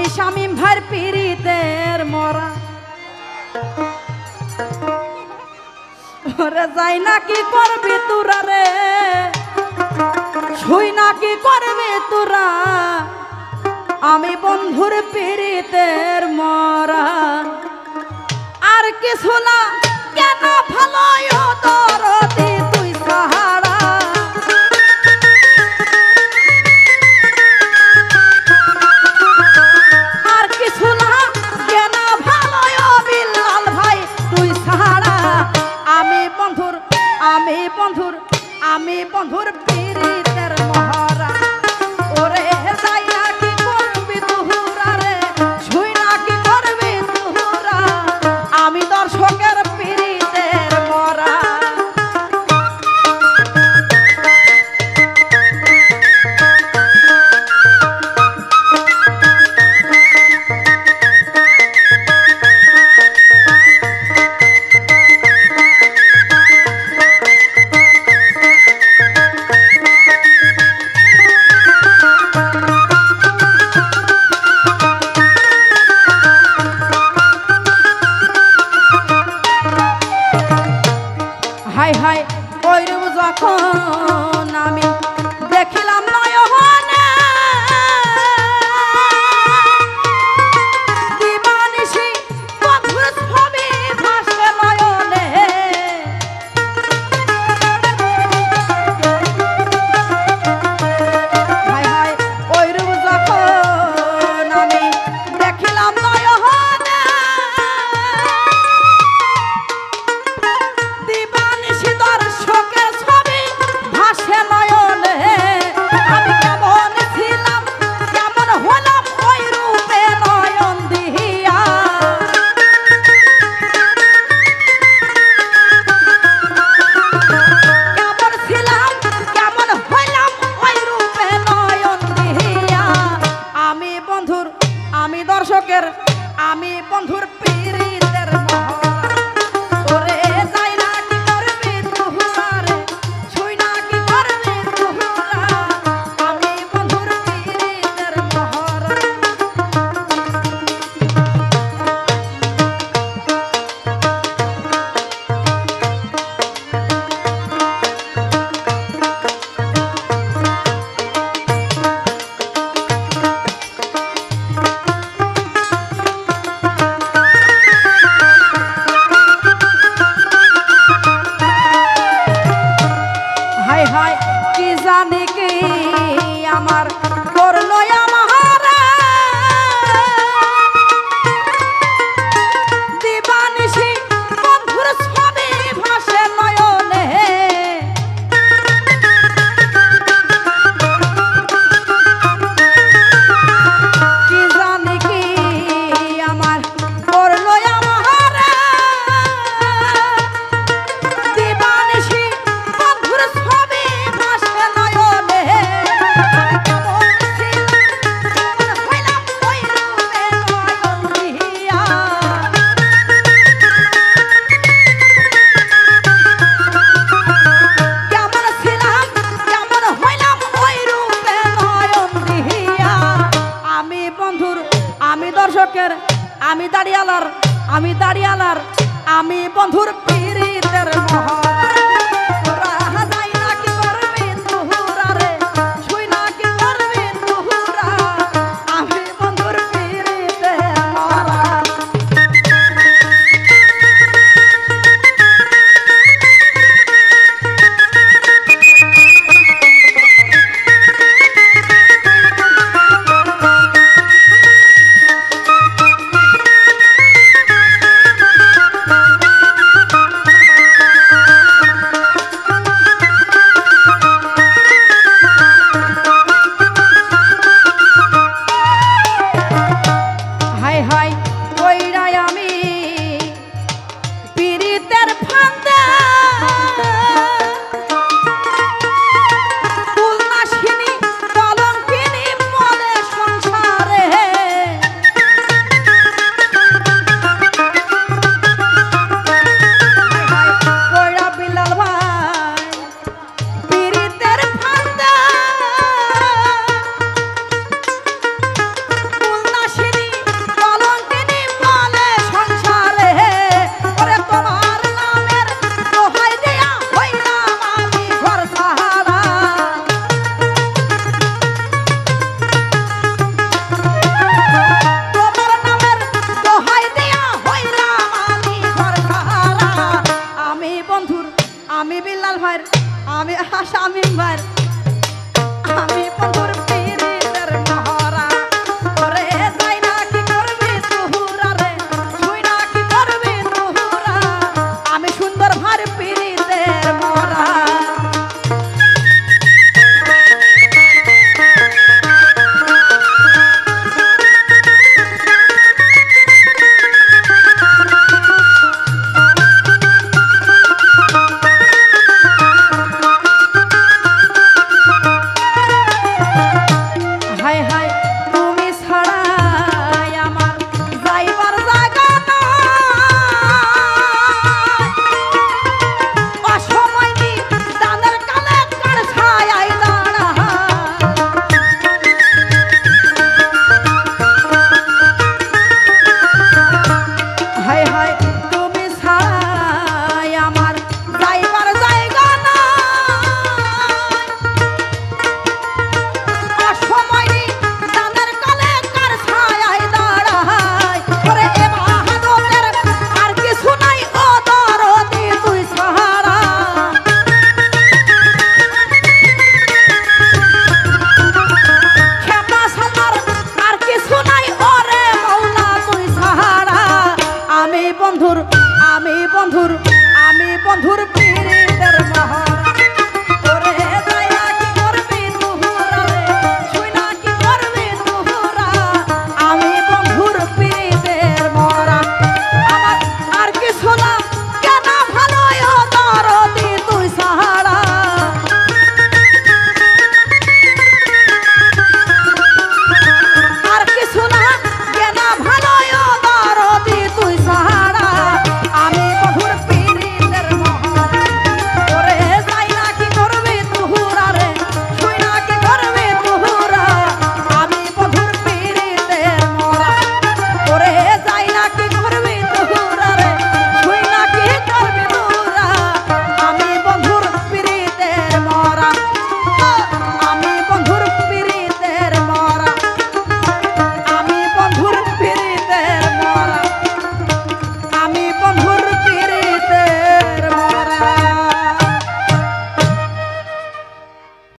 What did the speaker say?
শামীম ভাইয়ের পীড়িতের মরা ওরে যাই না কি করবি তোরা রে শুই না কি করবি তোরা আমি বন্ধুর পীড়িতের মরা আর কিছু না কেন ভালো দরদি তুই সাহারা আর কিছু না কেন ভালো বিল্লাল ভাই তুই সাহারা আমি বন্ধুর পীড়িতের মহরা ওরে যাই না কি করবি তুহুরা রে শুই না কি করবি তুহুরা আমি দর্শকের পীড়িতের মরা হাই হাই ওইরূপ যখন আমি দেখিলাম নয়নে দিবানিশি বন্ধুর ছবি ভাসে নয়নে হাই হাই ওইরূপ যখন আমি দেখিলাম নয়নে দিবানিশি দর্শকের ছবি ভাসে নয়নে আমি কেমন ছিলাম কেমন হলাম ওই রূপে নয়ন দিয়া কেমন ছিলাম কেমন হলাম ওই রূপে নয়ন দিয়া আমি দর্শকের আমি বন্ধুর পীড়িতের মহরা ওরে যাই না কি করবি তুহুরা রে শুই না কি করবি তুহুরা আমি বন্ধুর পীড়িতের মহরা হাই হাই কি জানি কি আমার করলো আমারে দিবানিশি বন্ধুর ছবি ভাসে নয়নে কি জানি কি আমার করলো আমারে দিবানিশি বন্ধুর ছবি ভাসে নয়নে কেমন ছিলাম হইলাম ওই রূপে নয়ন দিয়া কেমন ছিলাম কেমন হইলাম ওই রূপে নয়ন দিয়া আমি দর্শকের আমি দাঁড়িয়ালার আমি বন্ধুর পীড়িতের মহরা যাই না কি করবি তুহুরা রে শুই না কি করবি তুহুরা আমি বন্ধুর পীড়িতের মহরা আমি শামিম ভাই আমি বন্ধুর পীরিতের মহরা ওরে যাই না কি করবি তুহুরা রে তুই না কি করবি তুহুরা আমি সুন্দর ভার পীরিতের মহরা আমি বন্ধুর